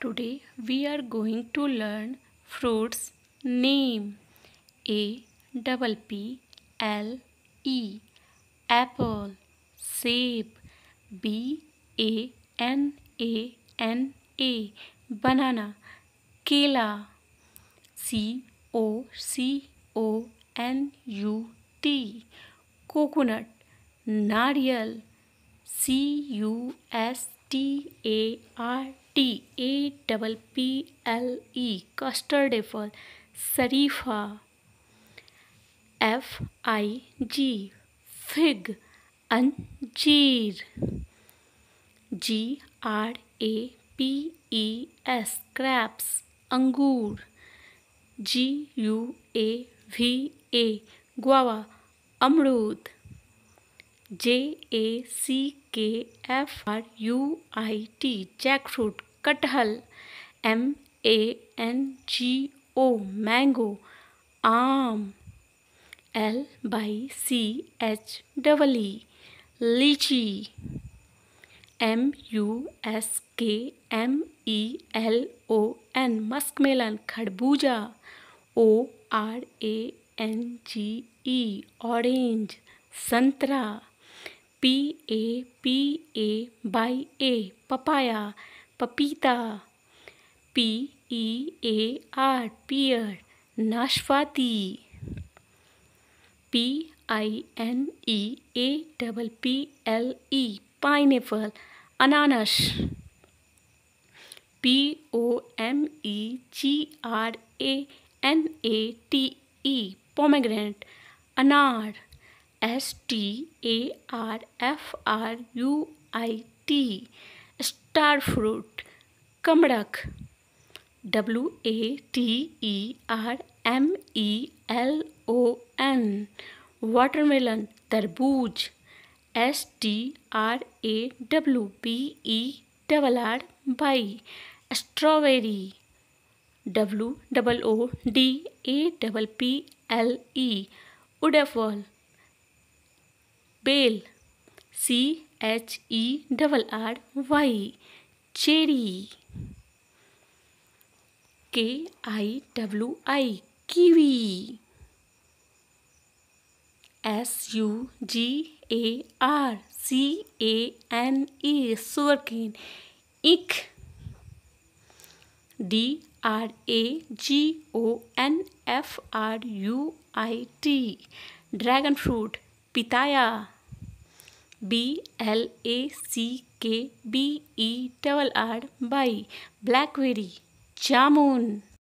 Today we are going to learn fruits name. Apple, apple. Save, banana, banana. Kela, coconut, coconut. Nariyal, custard, custard apple. Sharifa, fig, fig. Anjeer, grapes, grapes. Angoor, guava, guava. Amrud, jackfruit, jackfruit. Kathal, mango, mango. Aam, lychee, lychee. muskmelon, खरबूजा. orange, संतरा. papaya, पपीता. pear, नाशपाती. pineapple, ananas. pomegranate, अनार. star fruit, कमड़क. watermelon, watermelon. तरबूज. strawberry, strawberry. wood apple, bell. cherry, kiwi. sugarcane, ink. dragon fruit, pitaya. blackberry, blackberry. jamun.